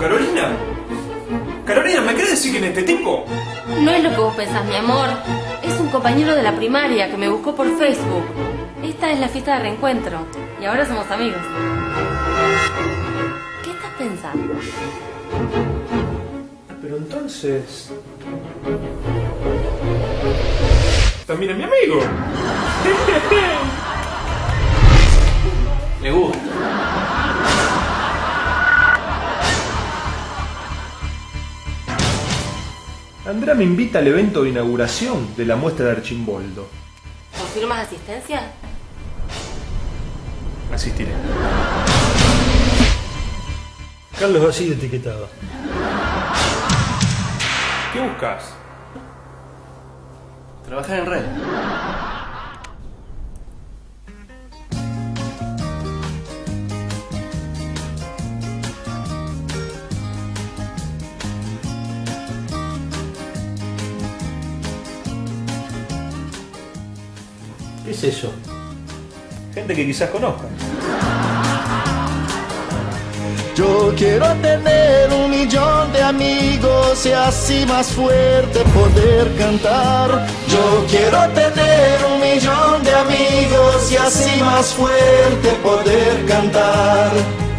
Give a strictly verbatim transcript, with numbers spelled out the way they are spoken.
Carolina? Carolina, ¿me querés decir quién es este tipo? No es lo que vos pensás, mi amor. Es un compañero de la primaria que me buscó por Facebook. Esta es la fiesta de reencuentro. Y ahora somos amigos. ¿Qué estás pensando? Pero entonces... También es mi amigo. Le gusta. Andrea me invita al evento de inauguración de la muestra de Archimboldo. ¿Confirmas asistencia? Asistiré. Carlos Basile etiquetado. ¿Qué buscas? Trabajar en red. ¿Qué es eso? Gente que quizás conozcan. Yo quiero tener un millón de amigos y así más fuerte poder cantar. Yo quiero tener un millón de amigos y así más fuerte poder cantar.